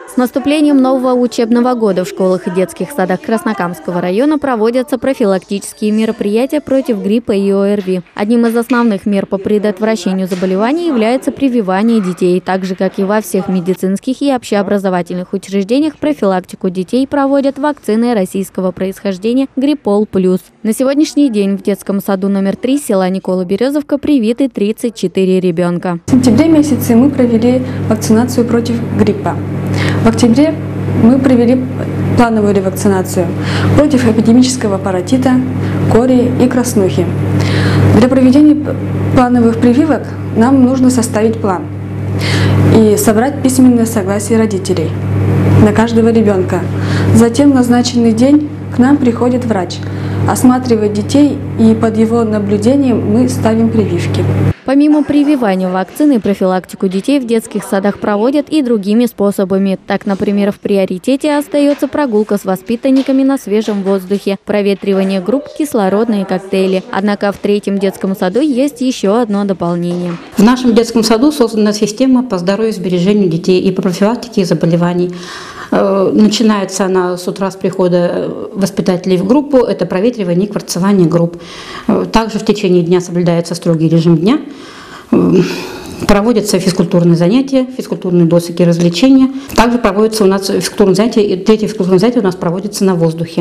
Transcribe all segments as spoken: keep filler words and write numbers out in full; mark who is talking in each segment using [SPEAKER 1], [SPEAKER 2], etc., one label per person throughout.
[SPEAKER 1] С наступлением нового учебного года в школах и детских садах Краснокамского района проводятся профилактические мероприятия против гриппа и О Р Ви. Одним из основных мер по предотвращению заболеваний является прививание детей. Так же, как и во всех медицинских и общеобразовательных учреждениях, профилактику детей проводят вакциной российского происхождения «Гриппол плюс». На сегодняшний день в детском саду номер три села Никола-Березовка привиты тридцать четыре ребенка.
[SPEAKER 2] В сентябре месяце мы провели вакцинацию против гриппа. В октябре мы провели плановую ревакцинацию против эпидемического паротита, кори и краснухи. Для проведения плановых прививок нам нужно составить план и собрать письменное согласие родителей на каждого ребенка. Затем в назначенный день к нам приходит врач, осматривает детей, и под его наблюдением мы ставим прививки.
[SPEAKER 1] Помимо прививания вакцины, профилактику детей в детских садах проводят и другими способами. Так, например, в приоритете остается прогулка с воспитанниками на свежем воздухе, проветривание групп, кислородные коктейли. Однако в третьем детском саду есть еще одно дополнение.
[SPEAKER 3] В нашем детском саду создана система по здоровью и сбережению детей и по профилактике заболеваний. Начинается она с утра с прихода воспитателей в группу, это проветривание и кварцевание групп. Также в течение дня соблюдается строгий режим дня. Проводятся физкультурные занятия, физкультурные досуги, развлечения. Также проводятся у нас физкультурные занятия, и третье физкультурное занятие у нас проводится на воздухе.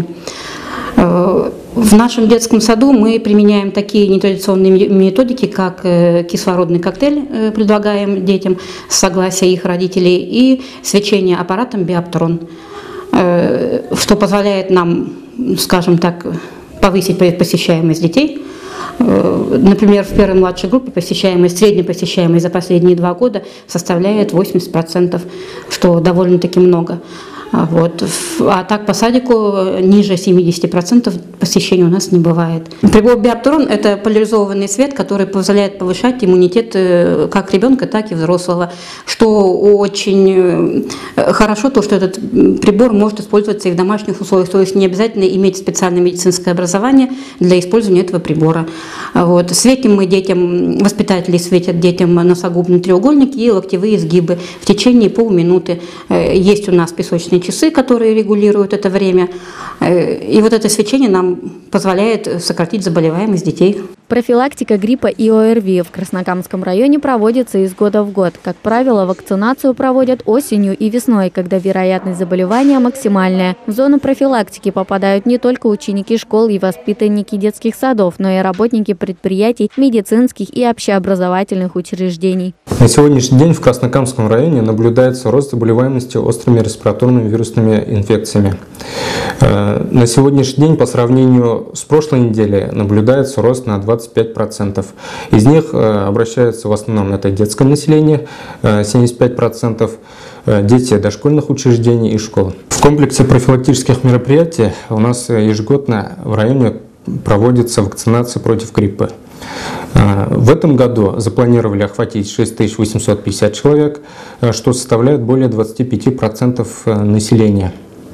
[SPEAKER 3] В нашем детском саду мы применяем такие нетрадиционные методики, как кислородный коктейль, предлагаем детям с согласия их родителей, и свечение аппаратом биоптрон, что позволяет нам, скажем так, повысить посещаемость детей. Например, в первой младшей группе посещаемость, средняя посещаемость за последние два года составляет восемьдесят процентов, что довольно-таки много. Вот. А так по садику ниже семидесяти процентов посещений у нас не бывает. Прибор биоптрон – это поляризованный свет, который позволяет повышать иммунитет как ребенка, так и взрослого. Что очень хорошо, то, что этот прибор может использоваться и в домашних условиях, то есть не обязательно иметь специальное медицинское образование для использования этого прибора. Вот. Светим мы детям, воспитатели светят детям носогубный треугольник и локтевые изгибы в течение полминуты. Есть у нас песочные часы, которые регулируют это время. И вот это свечение нам позволяет сократить заболеваемость детей.
[SPEAKER 1] Профилактика гриппа и О Р Ви в Краснокамском районе проводится из года в год. Как правило, вакцинацию проводят осенью и весной, когда вероятность заболевания максимальная. В зону профилактики попадают не только ученики школ и воспитанники детских садов, но и работники предприятий, медицинских и общеобразовательных учреждений.
[SPEAKER 4] На сегодняшний день в Краснокамском районе наблюдается рост заболеваемости острыми респираторными вирусными инфекциями. На сегодняшний день по сравнению с прошлой неделей наблюдается рост на двадцать пять процентов. Из них обращаются в основном это детское население, семьдесят пять процентов, дети дошкольных учреждений и школ. В комплексе профилактических мероприятий у нас ежегодно в районе проводится вакцинация против гриппа. В этом году запланировали охватить шесть тысяч восемьсот пятьдесят человек, что составляет более двадцати пяти процентов населения.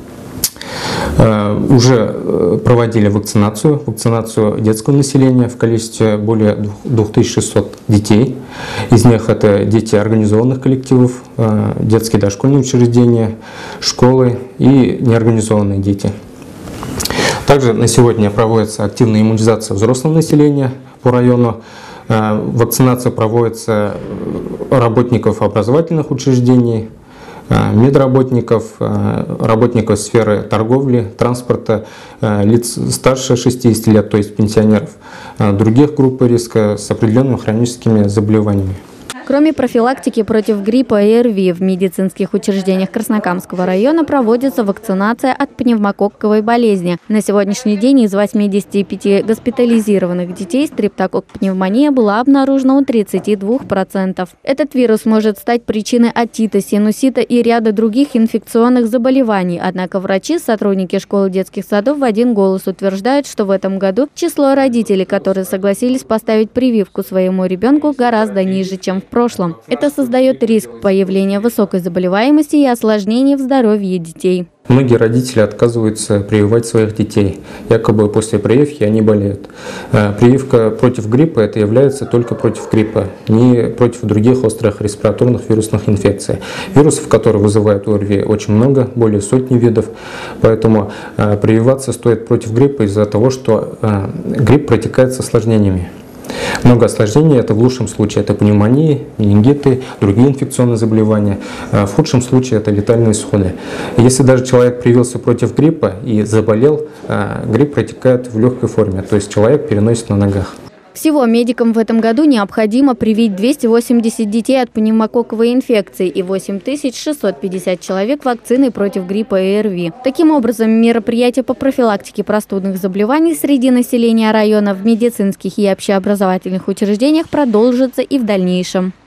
[SPEAKER 4] Уже проводили вакцинацию, вакцинацию детского населения в количестве более двух тысяч шестисот детей. Из них это дети организованных коллективов, детские дошкольные учреждения, школы и неорганизованные дети. Также на сегодня проводится активная иммунизация взрослого населения по району. Вакцинация проводится работников образовательных учреждений, медработников, работников сферы торговли, транспорта, лиц старше шестидесяти лет, то есть пенсионеров, других групп риска с определенными хроническими заболеваниями.
[SPEAKER 1] Кроме профилактики против гриппа и О Р Ви в медицинских учреждениях Краснокамского района проводится вакцинация от пневмококковой болезни. На сегодняшний день из восьмидесяти пяти госпитализированных детей стрептококк-пневмония была обнаружена у тридцати двух процентов. Этот вирус может стать причиной отита, синусита и ряда других инфекционных заболеваний. Однако врачи, сотрудники школ и детских садов в один голос утверждают, что в этом году число родителей, которые согласились поставить прививку своему ребенку, гораздо ниже, чем в прошлом. Это создает риск появления высокой заболеваемости и осложнений в здоровье детей.
[SPEAKER 4] Многие родители отказываются прививать своих детей. Якобы после прививки они болеют. Прививка против гриппа – это является только против гриппа, не против других острых респираторных вирусных инфекций. Вирусов, которые вызывают ОРВИ, очень много, более сотни видов. Поэтому прививаться стоит против гриппа из-за того, что грипп протекает с осложнениями. Много осложнений – это в лучшем случае это пневмонии, менингиты, другие инфекционные заболевания. В худшем случае это летальные исходы. Если даже человек привился против гриппа и заболел, грипп протекает в легкой форме, то есть человек переносит на ногах.
[SPEAKER 1] Всего медикам в этом году необходимо привить двести восемьдесят детей от пневмококковой инфекции и восемь тысяч шестьсот пятьдесят человек вакциной против гриппа и ОРВИ. Таким образом, мероприятия по профилактике простудных заболеваний среди населения района в медицинских и общеобразовательных учреждениях продолжатся и в дальнейшем.